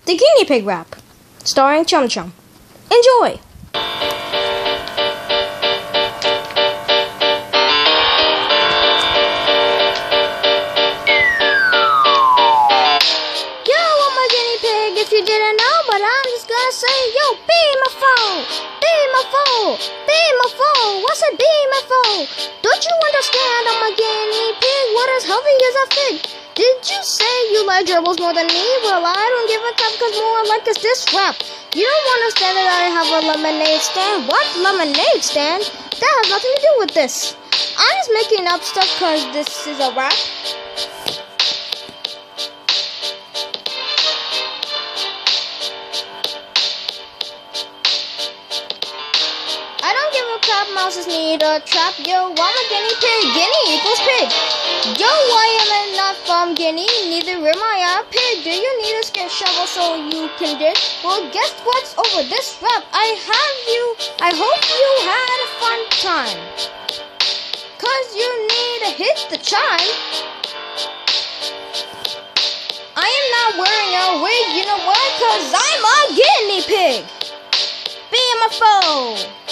The Guinea Pig Rap, starring Chum-Chum. Enjoy! If you didn't know, but I'm just gonna say, yo, be my foe, be my foe, be my foe. What's a be my foe? Don't you understand? I'm a guinea pig. What as healthy as a fig? Did you say you like gerbils more than me? Well, I don't give a crap, cause more I like is this rap. You don't understand that I have a lemonade stand. What lemonade stand? That has nothing to do with this. I'm just making up stuff cause this is a rap. I don't give a crap, mouses need a trap. Yo, I'm a guinea pig, guinea equals pig. Yo, I am not from Guinea, neither am I a pig. Do you need a skin shovel so you can dig? Well, guess what's over this rap? I hope you had a fun time. Cause you need to hit the chime. I am not wearing a wig, you know why? Cause I'm a guinea pig. Be my foe.